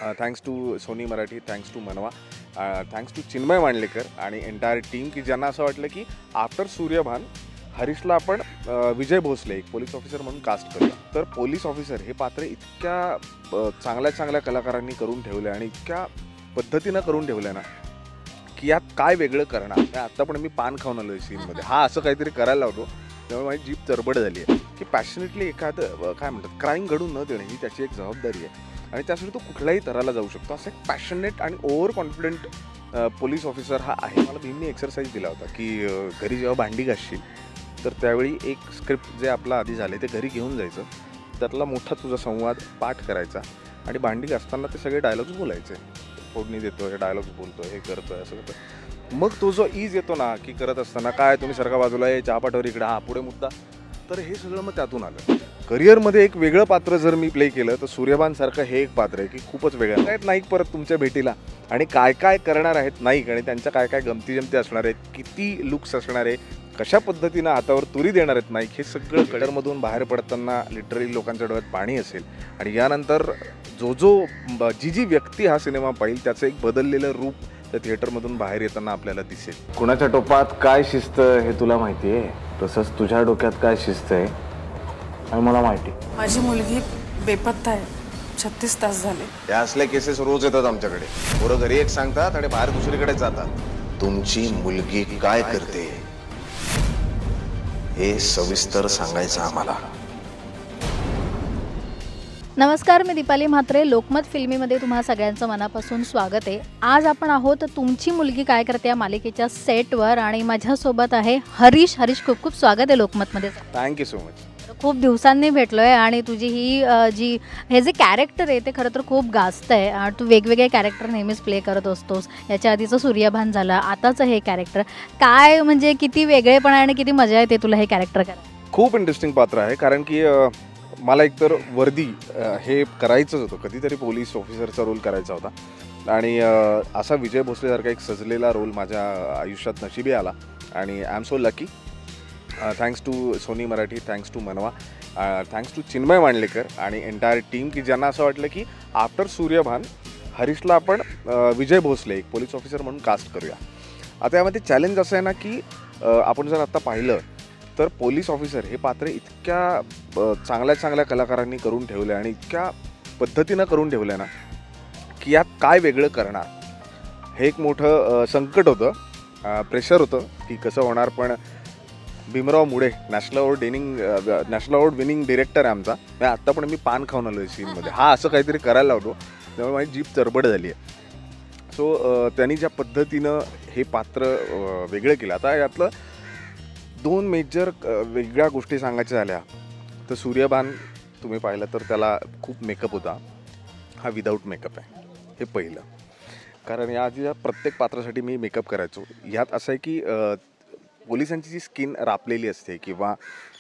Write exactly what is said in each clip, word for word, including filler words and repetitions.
Thanks to Sony Marathi, thanks to Manva, thanks to Chinmay Mandlekar आणि entire team की ज्यांना असं वाटलं की आफ्टर सूर्यभान हरीशला आपण विजय भोसले एक पोलीस ऑफिसर म्हणून कास्ट करूया. तर पोलीस ऑफिसर हे पात्र इतक्या चांगल्या चांगल्या कलाकारांनी करून ठेवलं आणि इतक्या पद्धतीनं करून ठेवलं ना की यात काय वेगळं करणार. आत्ता पण मी पान खाऊन आलो आहे सीनमध्ये, हा असं काहीतरी करायला लावतो त्यामुळे माझी जीभ चरबड झाली आहे की पॅशनेटली एखादं काय म्हणतात क्राईम घडून न देणं ही त्याची एक जबाबदारी आहे आणि त्यासाठी तो कुठल्याही तराला जाऊ शकतो. असं एक पॅशनेट आणि ओव्हर कॉन्फिडंट पोलीस ऑफिसर हा आहे. मला भीमने एक्सरसाइज दिला होता की घरी जेव्हा भांडी घासशील तर त्यावेळी एक स्क्रिप्ट जे आपला आधी झाले ते घरी घेऊन जायचं, त्यातला मोठा तुझा संवाद पाठ करायचा आणि भांडी घासताना ते सगळे डायलॉग्स बोलायचे. फोडणी देतो, हे डायलॉग्स बोलतो, हे करतो, असं करतो. मग तो जो ईज येतो ना की करत असताना काय तुम्ही सारखा बाजूला आहे चहा पाठवर इकडे हा पुढे मुद्दा, तर हे सगळं मग त्यातून आलं. करिअरमध्ये एक वेगळं पात्र जर मी प्ले केलं तर सूर्यभान सारखं हे एक पात्र आहे की खूपच वेगळं आहेत नाईक परत तुमच्या भेटीला आणि काय काय करणार आहेत नाईक आणि त्यांच्या काय काय गमती जमती असणार आहेत, किती लुक्स असणार आहे, कशा पद्धतीनं हातावर तुरी देणार आहेत नाईक, हे सगळं कडरमधून बाहेर पडताना लिटरली लोकांच्या डोळ्यात पाणी असेल. आणि यानंतर जो जो जी जी व्यक्ती हा सिनेमा पाहिल त्याचं एक बदललेलं रूप त्या थिएटरमधून बाहेर येताना आपल्याला दिसेल. कुणाच्या टोपात काय शिस्त हे तुला माहिती आहे, तसंच तुझ्या डोक्यात काय शिस्त आहे आणि मला माहिती. माझी मुलगी बेपत्ता आहे, छत्तीस तास झाले. या असल्या केसेस रोज येतात आमच्याकडे. पोरं घरी एक सांगतात आणि बाहेर दुसरीकडे जातात. तुमची मुलगी काय करते हे सविस्तर सांगायचं आम्हाला. नमस्कार, मी दीपाली म्हात्रे. लोकमत फिल्मीमध्ये तुम्हा सगळ्यांचं मनापासून स्वागत आहे. आज आपण आहोत तुमची मुलगी काय करते या मालिकेच्या सेटवर आणि माझ्यासोबत आहे हरीश. हरीश, खूप खूप स्वागत आहे लोकमतमध्ये. Thank you so much. खूप दिवसांनी भेटलोय आणि तुझी ही जी हे जे कॅरेक्टर आहे ते खरं तर खूप गाजत आहे आणि तू वेगवेगळे कॅरेक्टर नेहमीच प्ले करत असतोस. याच्या आधीचं सूर्यभान झालं, आताचं हे कॅरेक्टर काय म्हणजे किती वेगळेपणा आणि किती मजा येते तुला हे कॅरेक्टर करायला? खूप इंटरेस्टिंग पात्र आहे कारण की मला एकतर वर्दी हे करायचंच होतं, कधीतरी पोलीस ऑफिसरचा रोल करायचा होता आणि असा विजय भोसलेसारखा एक सजलेला रोल माझ्या आयुष्यात नशिबी आला आणि I am so lucky. Thanks to Sony Marathi, thanks to Manva, thanks to Chinmay Mandlekar आणि एंटायर टीम की ज्यांना असं वाटलं की आफ्टर सूर्यभान हरीशला आपण विजय भोसले एक पोलीस ऑफिसर म्हणून कास्ट करूया. आता यामध्ये चॅलेंज असं आहे ना की आपण जर आत्ता पाहिलं तर पोलीस ऑफिसर हे पात्र इतक्या चांगल्या चांगल्या कलाकारांनी करून ठेवलं आणि इतक्या पद्धतीनं करून ठेवलं ना की यात काय वेगळं करणार हे एक मोठं संकट होतं, प्रेशर होतं की कसं होणार. पण Bhimrao Mude national award winning national award winning director आहे आमचा. आत्ता पण मी पान खाऊन आलो आहे सीनमध्ये, हा असं काहीतरी करायला लावतो त्यामुळे माझी जीभ चरबड झाली आहे. सो त्यांनी ज्या पद्धतीनं हे पात्र वेगळं केलं. आता यातलं दोन मेजर वेगळ्या गोष्टी सांगायच्या झाल्या तर सूर्यभान तुम्ही पाहिलं तर त्याला खूप मेकअप होता, हा विदाऊट मेकअप आहे. हे पहिलं कारण या आधी प्रत्येक पात्रासाठी मी मेकअप करायचो. यात असं आहे की पोलिसांची जी स्किन रापलेली असते किंवा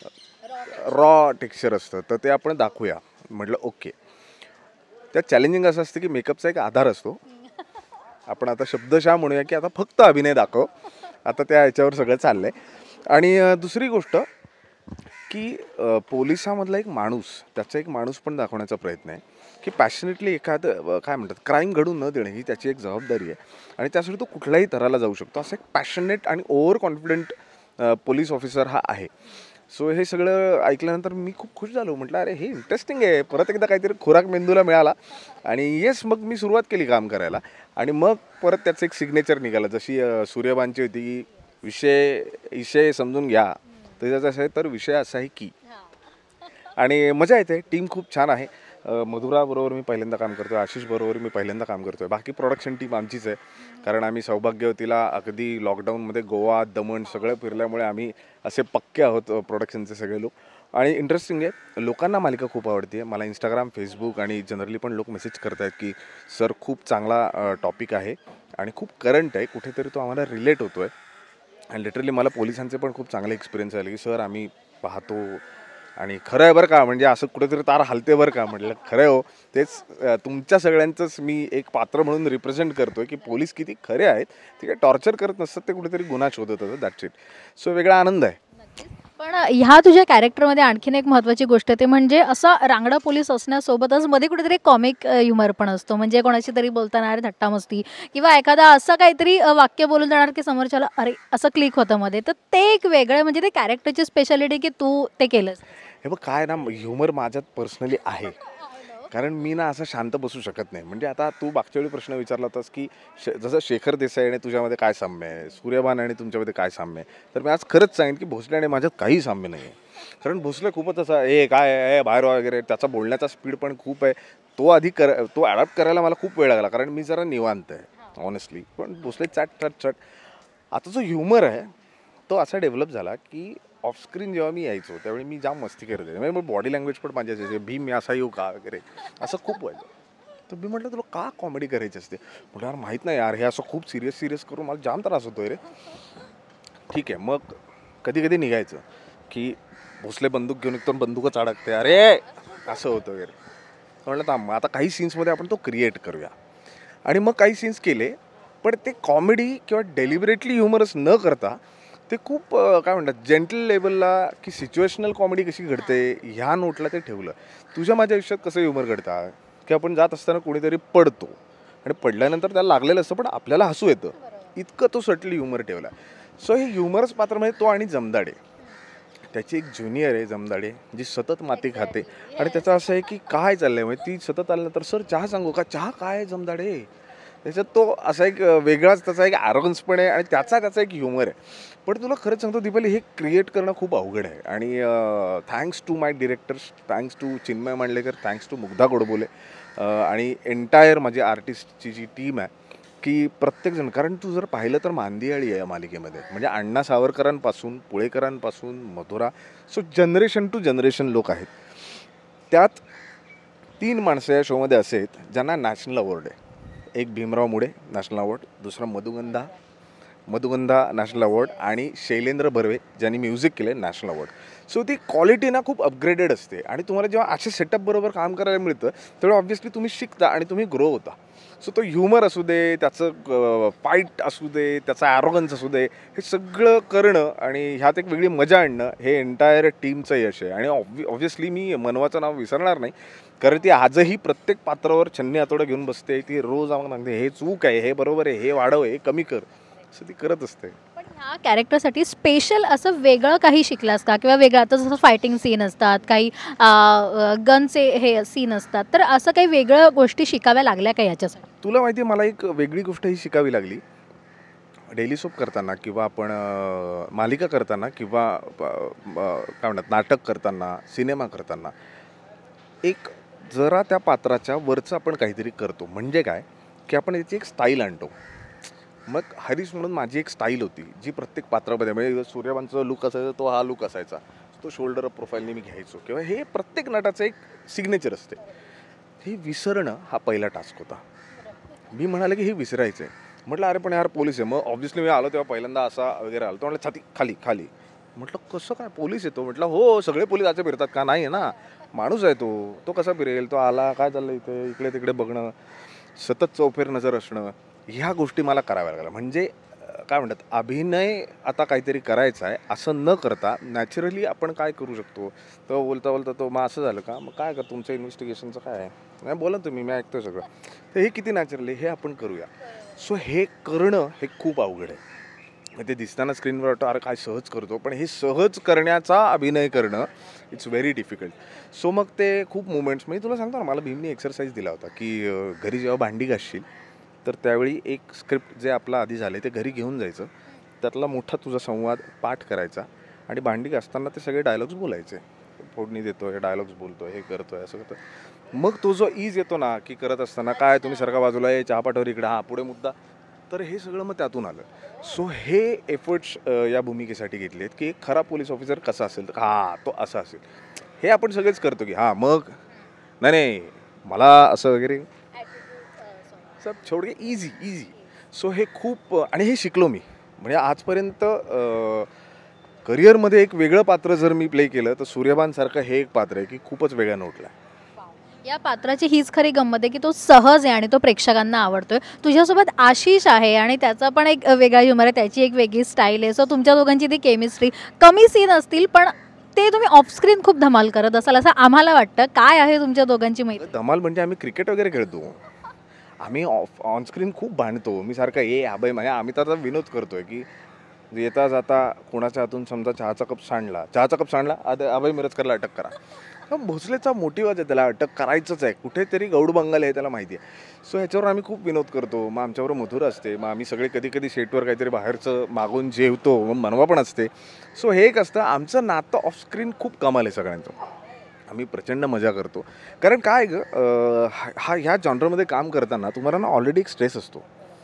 रॉ टेक्स्चर असतं तर ते आपण दाखवूया. म्हटलं ओके. त्यात चॅलेंजिंग असं असतं की मेकअपचा एक आधार असतो. आपण आता शब्दशः म्हणूया की आता फक्त अभिनय दाखव, आता त्या ह्याच्यावर सगळं चाललं आहे. आणि दुसरी गोष्ट की पोलिसामधला एक माणूस, त्याचा एक माणूस पण दाखवण्याचा प्रयत्न आहे की पॅशनेटली एखादं काय म्हणतात क्राईम घडून न देणं ही त्याची एक जबाबदारी आहे आणि त्यासाठी तो कुठल्याही तराला जाऊ शकतो. असं एक पॅशनेट आणि ओव्हर कॉन्फिडंट पोलीस ऑफिसर हा आहे. सो हे सगळं ऐकल्यानंतर मी खूप खुश झालो. म्हटलं अरे हे इंटरेस्टिंग आहे, परत एकदा काहीतरी खोराक मेंदूला मिळाला आणि येस मग मी सुरुवात केली काम करायला आणि मग परत त्याचं एक सिग्नेचर निघालं. जशी सूर्यभानची होती की विषय विषय समजून घ्या, तर त्याचं असं आहे तर विषय असा आहे की, आणि मजा येते. टीम खूप छान आहे. मधुराबरोबर मी पहिल्यांदा काम करतो आहे, आशिष बरोबर मी पहिल्यांदा काम करतो आहे. बाकी प्रोडक्शन टीम आमचीच आहे कारण आम्ही सौभाग्यवतीला अगदी लॉकडाऊनमध्ये गोवा दमण सगळं फिरल्यामुळे आम्ही असे पक्के आहोत प्रोडक्शनचे सगळे लोक. आणि इंटरेस्टिंग आहे, लोकांना मालिका खूप आवडते. मला इंस्टाग्राम, फेसबुक आणि जनरली पण लोक मेसेज करत आहेत की सर खूप चांगला टॉपिक आहे आणि खूप करंट आहे, कुठेतरी तो आम्हाला रिलेट होतो आहे. आणि लिटरली मला पोलिसांचे पण खूप चांगले एक्सपिरियन्स आले की सर आम्ही पाहतो आणि खरं आहे बरं का, म्हणजे असं कुठेतरी तार हलते बरं का. म्हटलं खरं हो, तेच तुमच्या सगळ्यांचंच मी एक पात्र म्हणून रिप्रेझेंट करतो आहे की पोलीस किती खरे आहेत, ते काय टॉर्चर करत नसतात, ते कुठेतरी गुन्हा शोधत होतं. That's it. सो वेगळा आनंद आहे. पण ह्या तुझ्या कॅरेक्टरमध्ये आणखीन एक महत्त्वाची गोष्ट ते म्हणजे असा रांगडा पोलीस असण्यासोबतच मध्ये कुठेतरी कॉमिक ह्युमर पण असतो. म्हणजे कोणाशी तरी बोलताना अरे थट्टा मस्ती किंवा एखादा असं काहीतरी अ, वाक्य बोलून जाणार की समोरच्याला अरे असं क्लिक होतं मध्ये. तर ते एक वेगळं म्हणजे ते कॅरेक्टरची स्पेशालिटी की तू ते केलंस. हे बघ काय ना ह्युमर माझ्यात पर्सनली आहे. कारण मी ना असं शांत बसू शकत नाही. म्हणजे आता तू मागच्या वेळी प्रश्न विचारला होतास की शे जसं शेखर देसाई आणि तुझ्यामध्ये काय साम्य आहे, सूर्यबान आणि तुमच्यामध्ये काय साम्य आहे. तर मी आज खरंच सांगेन की भोसले आणि माझ्यात काही साम्य नाही आहे. कारण भोसले खूपच असा ए काय आहे बाहेर वगैरे त्याचा बोलण्याचा स्पीड पण खूप आहे. तो आधी कर तो ॲडॉप्ट करायला मला खूप वेळ लागला कारण मी जरा निवांत आहे ऑनेस्टली. पण भोसले चट चट चट. आता जो ह्युमर आहे तो असा डेव्हलप झाला की ऑफस्क्रीन जेव्हा मी यायचो त्यावेळी मी जाम मस्ती करत आहे. म्हणजे बॉडी लँग्वेज पण माझी असायची भीम मी असा येऊ का वगैरे असं खूप व्हायचं. तर मी म्हटलं तुला का कॉमेडी करायची असते. म्हटलं यार माहीत नाही यार हे असं खूप सिरियस सिरियस करून मला जाम त्रास होतोय रे. ठीक आहे मग कधी कधी निघायचं की भोसले बंदूक घेऊन एकदम बंदूकच अडकते अरे असं होतं वगैरे. म्हटलं थांब आता काही सीन्समध्ये आपण तो क्रिएट करूया. आणि मग काही सीन्स केले पण ते कॉमेडी किंवा डेलिबरेटली ह्युमरस न करता ते खूप काय म्हणतात जेंटल लेवलला की सिच्युएशनल कॉमेडी कशी घडते ह्या नोटला ते ठेवलं. तुझ्या माझ्या आयुष्यात कसं ह्युमर घडतं की आपण जात असताना कोणीतरी पडतो आणि पडल्यानंतर त्याला लागलेलं असतं पण आपल्याला हसू येतं इतकं तो सटली ह्युमर ठेवला. सो हे ह्युमरस पात्र म्हणजे तो आणि जमदाडे. त्याची एक ज्युनियर आहे जमदाडे जी सतत माती खाते आणि त्याचं असं आहे की काय चाललंय म्हणजे ती सतत आल्यानंतर सर चहा सांगू का चहा काय आहे जमदाडे. त्याच्यात तो असा एक वेगळाच त्याचा एक ॲरोगन्स पण आहे आणि त्याचा त्याचा एक ह्युमर आहे. पण तुला खरंच सांगतो दीपाली हे क्रिएट करणं खूप अवघड आहे. आणि thanks to my directors thanks to Chinmay Mandlekar thanks to Mugdha Godbole आणि एंटायर माझी आर्टिस्टची जी टीम आहे की प्रत्येकजण कारण तू जर पाहिलं तर मांदियाळी आहे या मालिकेमध्ये. म्हणजे अण्णा सावरकरांपासून पुळेकरांपासून Madhura so generation to generation लोक आहेत. त्यात तीन माणसं या शोमध्ये असे आहेत ज्यांना नॅशनल अवॉर्ड आहे. एक भीमराव मुडे नॅशनल अवॉर्ड, दुसरा मधुगंधा मधुगंधा नॅशनल अवॉर्ड आणि शैलेंद्र बर्वे ज्यांनी म्युझिक केले नॅशनल अवॉर्ड. सो ती क्वालिटी ना खूप अपग्रेडेड असते आणि तुम्हाला जेव्हा अशा सेटअप बरोबर काम करायला मिळतं तेव्हा ऑब्व्हियसली तुम्ही शिकता आणि तुम्ही ग्रो होता. सो तो ह्युमर असू दे त्याचं फाईट असू दे त्याचा ॲरोगन्स असू दे हे सगळं करणं आणि ह्यात एक वेगळी मजा आणणं हे एंटायर टीमचं यश आहे. आणि ऑब्वि ऑब्व्हियसली मी मनवाचं नाव विसरणार नाही कारण ती आजही प्रत्येक पात्रावर छन्नी हातोडं घेऊन बसते. ती रोज आम्हाला सांगते हे चूक आहे हे बरोबर आहे हे वाढव हे कमी कर असं ती करत असते. पण ह्या कॅरेक्टरसाठी स्पेशल असं वेगळं काही शिकलास का किंवा वेगळं आता जसं फायटिंग सीन असतात काही गनचे हे सीन असतात तर असं काही वेगळं गोष्टी शिकाव्या लागल्या का याच्यासाठी. तुला माहिती आहे मला एक वेगळी गोष्ट ही शिकावी लागली. डेली सोप करताना किंवा आपण मालिका करताना किंवा काय म्हणतात नाटक करताना सिनेमा करताना एक जरा त्या पात्राच्या वरचं आपण काहीतरी करतो. म्हणजे काय की आपण याची एक स्टाईल आणतो. मग हरीश म्हणून माझी एक स्टाईल होती जी प्रत्येक पात्रामध्ये म्हणजे सूर्यवंशचा लुक असायचा तो हा लुक असायचा तो शोल्डर अप प्रोफाईलने मी घ्यायचो किंवा हे प्रत्येक नटाचं एक सिग्नेचर असते. हे विसरणं हा पहिला टास्क होता. मी म्हणाले की हे विसरायचं आहे. म्हटलं अरे पण यार पोलीस आहे. मग ऑब्व्हियसली मी आलो तेव्हा पहिल्यांदा असा वगैरे आलो तो म्हटलं छाती खाली खाली. म्हटलं कसं काय पोलीस येतो. म्हटलं हो सगळे पोलीस असे फिरतात का नाही आहे ना माणूस आहे तो तो कसा फिरेल तो आला काय चाललं इथे इकडे तिकडे बघणं सतत चौफेर नजर असणं ह्या गोष्टी मला कराव्या लागल्या. म्हणजे काय म्हणतात अभिनय आता काहीतरी करायचा आहे असं न करता नॅचरली आपण काय करू शकतो. तो बोलता बोलता तो मग असं झालं का मग काय कर तुमचं इन्व्हेस्टिगेशनचं काय आहे नाही बोला तुम्ही मी ऐकतोय सगळं. तर हे किती नॅचरली हे आपण करूया. सो हे करणं हे खूप अवघड आहे. ते दिसताना स्क्रीनवर वाटतं अरे काय सहज करतो पण हे सहज करण्याचा अभिनय करणं इट्स व्हेरी डिफिकल्ट. सो मग ते खूप मुवमेंट्स म्हणजे तुला सांगतो ना मला भीमनी एक्सरसाइज दिला होता की घरी जेव्हा भांडी घासशील तर त्यावेळी एक स्क्रिप्ट जे आपलं आधी झालं ते घरी घेऊन जायचं त्यातला मोठा तुझा संवाद पाठ करायचा आणि भांडी घासताना ते सगळे डायलॉग्स बोलायचे. फोडणी देतोय डायलॉग्स बोलतोय हे करतोय असं करतोय. मग तो जो ईज येतो ना की करत असताना काय तुम्ही सारखा बाजूला आहे चहा पाठवर इकडे हा पुढे मुद्दा तर हे सगळं मग त्यातून आलं. सो हे एफर्ट्स या भूमिकेसाठी घेतले आहेत की एक खरा पोलीस ऑफिसर कसा असेल तर हां तो असा असेल हे आपण सगळेच करतो की हां मग नाही नाही मला असं वगैरे सब छोडके इझी इझी. सो हे खूप आणि हे शिकलो मी. म्हणजे आजपर्यंत करिअरमध्ये एक वेगळं पात्र जर मी प्ले केलं तर सूर्यबानसारखं हे एक पात्र आहे की खूपच वेगळ्या नोटला आहे. या पात्राची हीच खरी गंमत आहे की तो सहज आहे आणि तो प्रेक्षकांना आवडतोय. तुझ्यासोबत आशिष आहे आणि त्याचा पण एक वेगळा ह्युमर आहे, त्याची एक वेगळी स्टाईल आहे. सो तुमच्या दोघांची ती केमिस्ट्री, कमी सीन असतील पण ते तुम्ही ऑफस्क्रीन खूप धमाल करत असाल असं आम्हाला वाटतं. काय आहे तुमच्या दोघांची मैत्री? धमाल म्हणजे आम्ही क्रिकेट वगैरे खेळतो, आम्ही ऑफ ऑनस्क्रीन खूप भांडतो. मी सारखा ये अभय म्हणजे आम्ही तर आता विनोद करतोय की येता जाता कोणाच्या हातून समजा चहाचा कप सांडला चहाचा कप सांडला आता अभय मिरजकरला अटक करा. मग भोसलेचा मोटिव्हच आहे, त्याला अटक करायचंच आहे, कुठेतरी गौड बंगाल आहे त्याला माहिती आहे. सो ह्याच्यावर आम्ही खूप विनोद करतो. मग आमच्यावर मधुर असते, मग आम्ही सगळे कधी कधी सेटवर काहीतरी बाहेरचं मागून जेवतो, मग मनवा पण असते. सो हे एक असतं आमचं नातं ऑफस्क्रीन खूप कमाल आहे सगळ्यांचं. आम्ही प्रचंड मजा करतो. कारण काय ग हा ह्या जॉनरमध्ये काम करताना तुम्हाला ना ऑलरेडी एक स्ट्रेस असतो.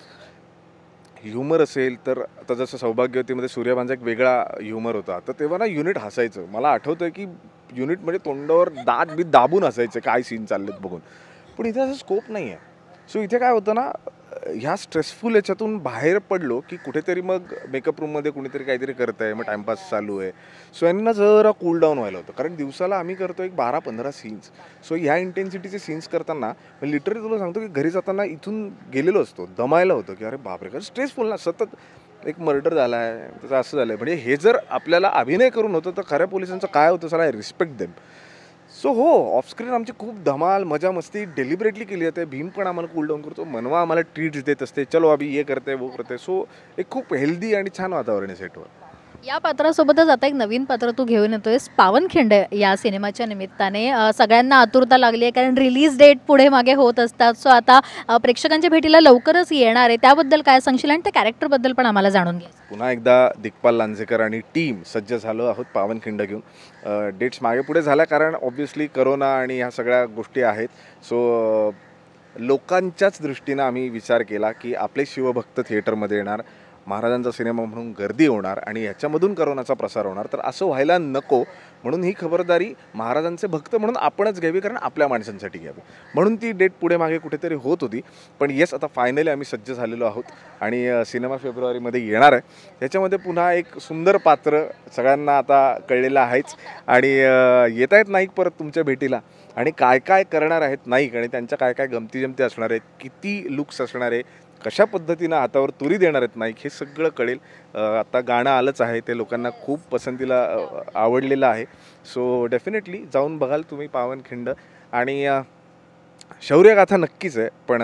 ह्युमर असेल तर आता जसं सौभाग्यवतीमध्ये सूर्यभानचा एक वेगळा ह्युमर होता, तर तेव्हा ना युनिट हसायचं. मला आठवतं की युनिट म्हणजे तोंडावर दात बीत दाबून हसायचं काय सीन चाललेत बघून. पण इथे असं स्कोप नाही आहे. सो इथे काय होतं ना, ह्या स्ट्रेसफुल याच्यातून बाहेर पडलो की कुठेतरी मग मेकअप रूममध्ये कुणीतरी काहीतरी करत आहे, मग टाईमपास चालू आहे. सो यांना जरा कूल डाऊन व्हायला होतं. कारण दिवसाला आम्ही करतो एक बारा पंधरा सीन्स. सो ह्या इंटेन्सिटीचे सीन्स करताना लिटरली तुला सांगतो की घरी जाताना इथून गेलेलो असतो, दमायला होतं की अरे बापरे, कारण स्ट्रेसफुल ना, सतत एक मर्डर झाला आहे, त्याचं असं झालं आहे. म्हणजे हे जर आपल्याला अभिनय करून होतं तर खऱ्या पोलिसांचं काय होतं, सगळं रिस्पेक्ट देम. सो हो, ऑफस्क्रीन आमची खूप धमाल मजा मस्ती डेलिबरेटली केली जाते. भीम पण आम्हाला कूल डाऊन करतो, मनवा आम्हाला ट्रीट्स देत असते, चलो अभि ये करते वो करते. सो एक खूप हेल्दी आणि छान वातावरण आहे सेटवर. या पात्रासोबतच आता एक नवीन पात्र तू घेऊन येतोयस, पावनखिंड या सिनेमाच्या निमित्ताने. अ, सगळ्यांना आतुरता लागली आहे कारण रिलीज डेट पुढे मागे होत असतात. सो आता अ, प्रेक्षकांच्या भेटीला लवकरच येणार आहे, त्याबद्दल काय सांगशील आणि त्या कॅरेक्टरबद्दल पण आम्हाला जाणून घे. पुन्हा एकदा दिग्पाल लांजेकर आणि टीम सज्ज झालो आहोत पावनखिंड घेऊन. डेट्स मागे पुढे झाल्या कारण ऑब्व्हियसली करोना आणि ह्या सगळ्या गोष्टी आहेत. सो लोकांच्याच दृष्टीनं आम्ही विचार केला की आपले शिवभक्त थिएटरमध्ये येणार, महाराजांचा सिनेमा म्हणून गर्दी होणार आणि ह्याच्यामधून करोनाचा प्रसार होणार, तर असं व्हायला नको. म्हणून ही खबरदारी महाराजांचे भक्त म्हणून आपणच घ्यावी, कारण आपल्या माणसांसाठी घ्यावी. म्हणून ती डेट पुढे मागे कुठेतरी होत होती. पण येस, आता फायनली आम्ही सज्ज झालेलो आहोत आणि सिनेमा फेब्रुवारीमध्ये येणार आहे. ह्याच्यामध्ये पुन्हा एक सुंदर पात्र सगळ्यांना आता कळलेलं आहेच आणि येत आहेत नाईक परत तुमच्या भेटीला. आणि काय काय करणार आहेत नाईक आणि त्यांच्या काय काय गमती जमती असणार आहेत, किती लुक्स असणार आहे, कशा पद्धतीनं हातावर तुरी देणार आहेत नाईक, हे सगळं कळेल. आता गाणं आलंच आहे, ते लोकांना खूप पसंतीला आवडलेलं आहे. सो डेफिनेटली जाऊन बघाल तुम्ही पावनखिंड. आणि शौर्यगाथा नक्कीच आहे, पण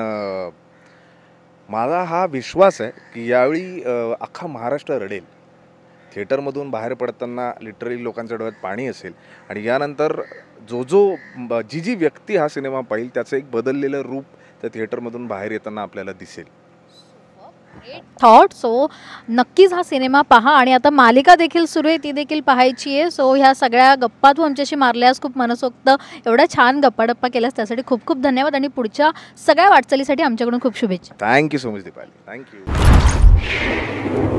माझा हा विश्वास आहे की यावेळी अख्खा महाराष्ट्र रडेल. थिएटरमधून बाहेर पडताना लिटरली लोकांच्या डोळ्यात पाणी असेल आणि यानंतर जो जो जी जी व्यक्ती हा सिनेमा पाहिल त्याचं एक बदललेलं रूप त्या थिएटरमधून बाहेर येताना आपल्याला दिसेल. थॉट. सो नक्कीच हा सिनेमा पहा. आणि आता मालिका देखील सुरू आहे, ती देखील पाहायची आहे. सो ह्या सगळ्या गप्पा तू आमच्याशी मारल्यास, खूप मनसोक्त एवढ्या छान गप्पा डप्पा केल्यास त्यासाठी खूप खूप धन्यवाद आणि पुढच्या सगळ्या वाटचालीसाठी आमच्याकडून खूप शुभेच्छा. Thank you so much Deepali. Thank you.